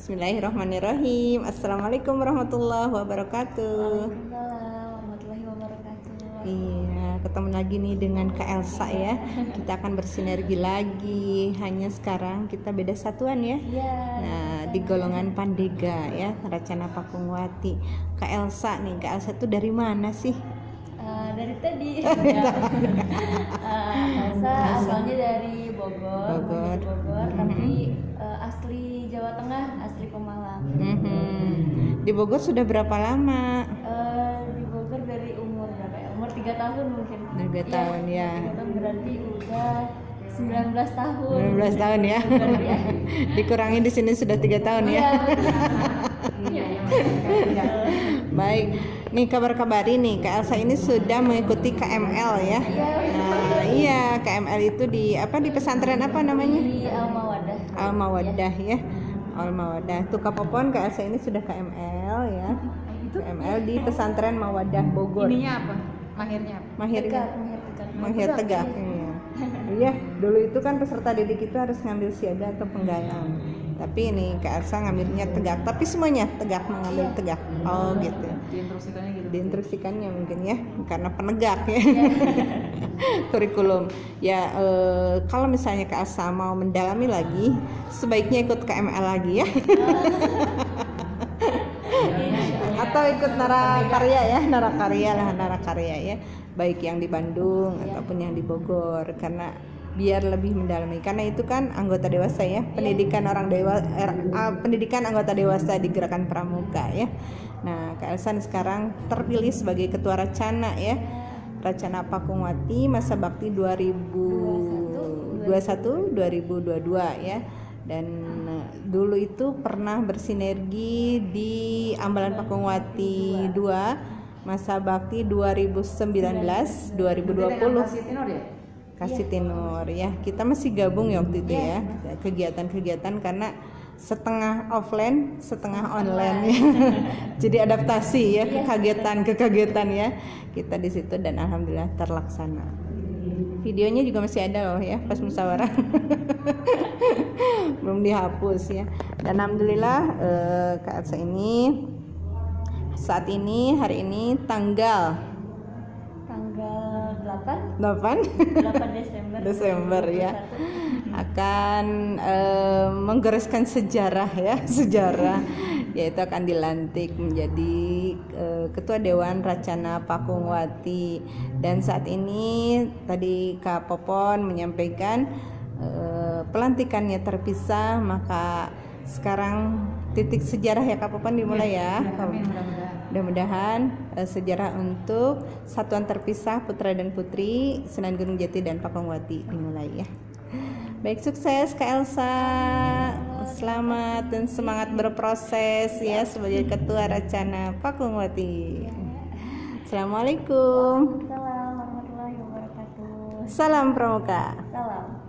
Bismillahirrahmanirrahim. Assalamualaikum warahmatullahi wabarakatuh. Waalaikumsalam warahmatullahi wabarakatuh. Iya, ketemu lagi nih dengan Kak Elsa ya. Kita akan bersinergi lagi. Hanya sekarang kita beda satuan ya. Nah, di golongan Pandega ya, Racana Pakungwati. Kak Elsa nih, Kak Elsa tuh dari mana sih? Dari tadi. Elsa asalnya dari Bogor. Tapi asli Jawa Tengah, asli Pemalang. Di Bogor sudah berapa lama? Di Bogor dari umur berapa ya? Umur 3 tahun mungkin. 3 tahun ya. 3 tahun berarti udah 19 tahun. 19 tahun ya. Dikurangi di sini sudah 3 tahun ya. Baik, nih kabar-kabari nih Kak Elsa ini sudah mengikuti KML ya. Nah, iya, KML itu di pesantren apa namanya? Di Al-Mawaddah ya. Al-Mawaddah. Tuh Kak Popon, Kak Elsa ini sudah KML ya. KML di pesantren Mawaddah Bogor. Ininya apa? Mahirnya apa? Mahir tegak. Iya. Iya, dulu itu kan peserta didik itu harus ngambil siaga atau penggalang. Tapi ini Kak Elsa ngambilnya tegak, tapi semuanya tegak, mengambil tegak. Oh gitu. Diinstruksikannya gitu. Diinstruksikannya mungkin ya, karena penegak ya. Kurikulum. Ya kalau misalnya Kak Elsa mau mendalami lagi, sebaiknya ikut KML lagi ya. Atau ikut narakarya ya, baik yang di Bandung ataupun yang di Bogor, karena biar lebih mendalami, karena itu kan anggota dewasa ya, pendidikan pendidikan anggota dewasa di Gerakan Pramuka ya. Nah, Kak Elsa sekarang terpilih sebagai ketua Racana ya, Racana Pakungwati masa bakti 2021-2022 ya. Dan dulu itu pernah bersinergi di Ambalan Pakungwati 2 masa bakti 2019-2020. Kasih Tinur ya. Kita masih gabung ya waktu itu ya, kegiatan-kegiatan karena setengah offline, setengah online ya. Jadi adaptasi ya, kekagetan ya. Kita di situ dan alhamdulillah terlaksana. Videonya juga masih ada loh ya pas musyawarah. Belum dihapus ya. Dan alhamdulillah Kak Elsa ini saat ini hari ini tanggal 8 Desember ya, akan menggoreskan sejarah yaitu akan dilantik menjadi Ketua Dewan Racana Pakungwati. Dan saat ini tadi Kak Popon menyampaikan pelantikannya terpisah, maka sekarang titik sejarah ya Kak Popon dimulai ya. Mudah-mudahan sejarah untuk satuan terpisah putra dan putri Sunan Gunung Jati dan Pakungwati dimulai ya. Baik, sukses Kak Elsa, selamat dan semangat berproses ya sebagai ketua Racana Pakungwati. Assalamualaikum. Waalaikumsalam warahmatullahi wabarakatuh. Salam Pramuka. Salam.